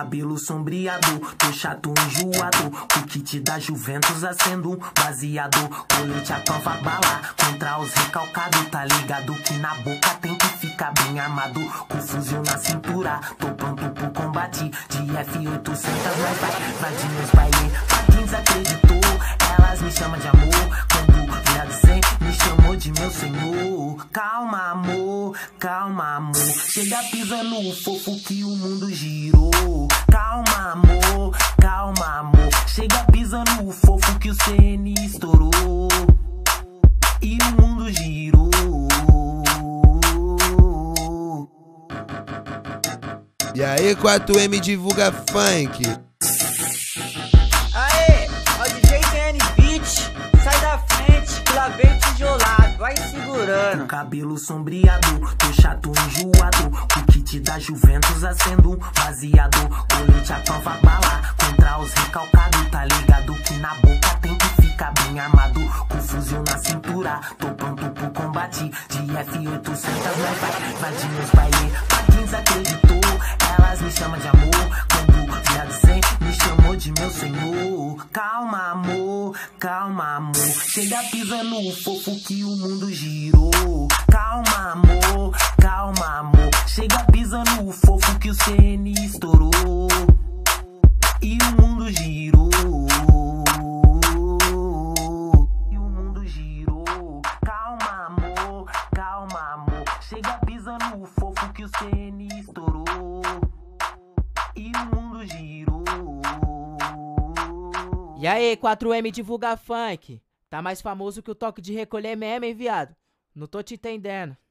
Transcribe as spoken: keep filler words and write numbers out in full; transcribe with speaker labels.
Speaker 1: cabelo sombreado, tô chato enjoado. O kit da Juventus acendo um baseado. Colete a prova bala contra os recalcados. Tá ligado que na boca tem que ficar bem armado. Com fuzil na cintura, tô pronto pro combate. De F oitocentos nós vai, vai de meus baile. Patins acreditou, elas me chamam de amor. Quando o viado sem me chamou de meu senhor. Calma amor, calma amor. Chega pisando fofo que o mundo girou. Calma amor, calma amor. Chega pisando fofo que o C N estourou. E o mundo girou.
Speaker 2: E aí, quatro M divulga funk.
Speaker 3: Aê, ó o D J T N Beat, sai da frente, clavei tijolado, vai segurando.
Speaker 1: O cabelo sombreado, tô chato enjoado. O kit da Juventus acendo um baseado. Colete a prova bala contra os recalcados. Tá ligado que na boca tem que ficar bem armado. Com fuzil na cintura, tô pronto pro combate. De F oitocentos nós vai, vai de meus baile. Patins acreditou, elas me chamam de amor. Quando o viado sem me chamou de meu senhor. Calma amor, calma amor. Chega pisando fofo que o mundo girou. Calma amor, calma amor. Chega pisando fofo que o C N estourou. E o mundo girou. E o mundo girou. Calma amor, calma amor. Chega pisando fofo que o C N estourou. E o mundo girou.
Speaker 4: E aí, quatro M divulga funk. Tá mais famoso que o toque de recolher meme, hein, viado? Não tô te entendendo.